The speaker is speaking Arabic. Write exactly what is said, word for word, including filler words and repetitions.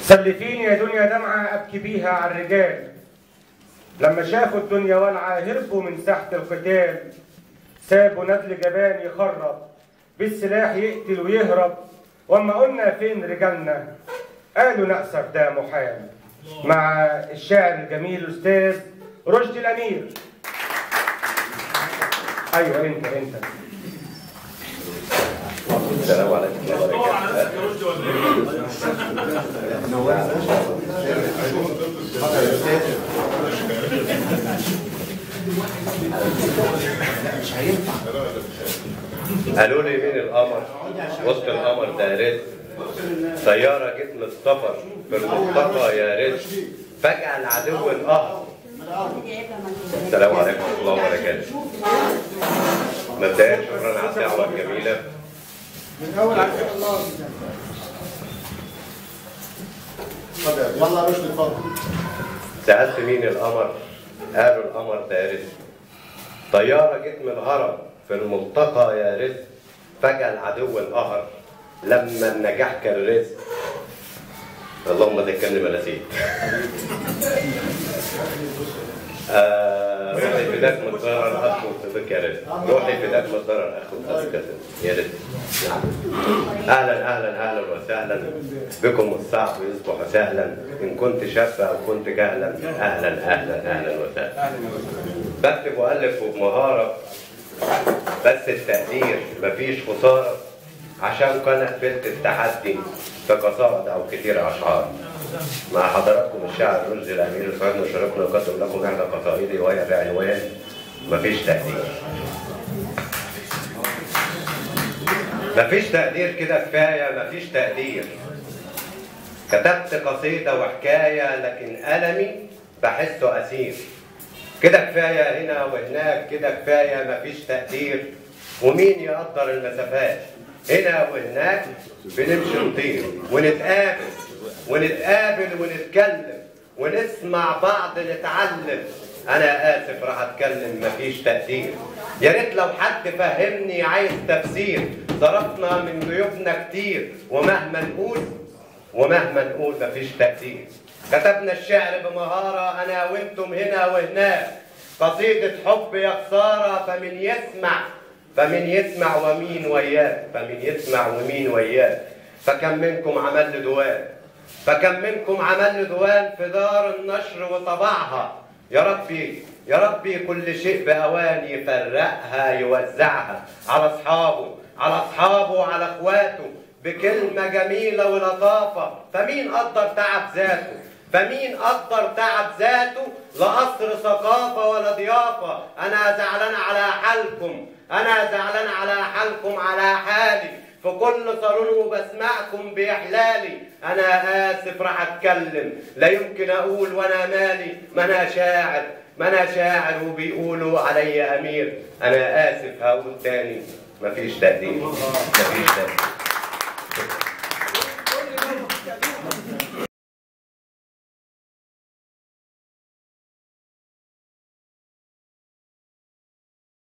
سلفيني يا دنيا دمعة أبكي بيها على الرجال، لما شافوا الدنيا والعة هربوا من ساحة القتال، سابوا ندل جبان يخرب بالسلاح يقتل ويهرب، واما قلنا فين رجالنا قالوا نأسف ده محال. مع الشاعر الجميل الأستاذ رشدي الأمير. أيوه أنت أنت السلام عليكم ورحمة قالوا لي مين القمر وسط القمر ده يا ريت، طيارة جت من السفر في المنطقة يا ريت، فجأة العدو انقهر. السلام عليكم ورحمة الله وبركاته. مبدئيا شكرا على الدعوة الجميلة. من اول عارفين الله. اتفضل والله يا رشدي اتفضل. سألت مين القمر؟ قالوا القمر ده رزق. طيارة جت من الهرم في الملتقى يا رزق، فجأة العدو انقهر لما النجاح كان رزق. اللهم ذكرني ما نسيت. آه روحي فداك من ضرر الاخ والصديق يا رزق، روحي فداك من ضرر الاخ والصديق يا رزق. اهلا اهلا اهلا وسهلا بكم، الصعب يصبح سهلا، ان كنت شابه او كنت جهلا اهلا اهلا اهلا وسهلا. بكتب والف وبمهاره، بس التقدير مفيش خساره، عشان كان قبلت التحدي كقصائد او كتير اشعار. مع حضراتكم الشاعر رشدي الامير الفن وشرفنا نقدم لكم احدى قصائدي وهي بعنوان مفيش تقدير. مفيش تقدير كده كفايه، مفيش تقدير. كتبت قصيده وحكايه لكن ألمي بحسه اسير. كده كفايه هنا وهناك، كده كفايه مفيش تقدير. ومين يقدر المسافات؟ هنا وهناك بنمشي نطير ونتقابل ونتقابل ونتكلم ونسمع بعض نتعلم. انا اسف راح اتكلم مفيش تقدير. يا ريت لو حد فهمني عايز تفسير. صرفنا من جيوبنا كتير ومهما نقول ومهما نقول مفيش تقدير. كتبنا الشعر بمهارة انا وانتم هنا وهناك، قصيدة حب يا خسارة فمن يسمع فمن يسمع ومين وياه فمن يسمع ومين وياه. فكم منكم عمل له دوان فكم منكم عمل له دوان في دار النشر وطبعها. يا ربي يا ربي كل شيء بأوان، يفرقها يوزعها على أصحابه على أصحابه وعلى إخواته بكلمة جميلة ولطافة. فمين قدر تعب ذاته فمين قدر تعب ذاته لقصر ثقافة ولا ضيافة. أنا زعلان على حالكم أنا زعلان على حالكم على حالي، في كل صالون وبسمعكم بإحلالي. أنا آسف راح أتكلم لا يمكن أقول وأنا مالي، ما أنا شاعر ما أنا شاعر وبيقولوا علي أمير. أنا آسف هقول تاني مفيش تقدير مفيش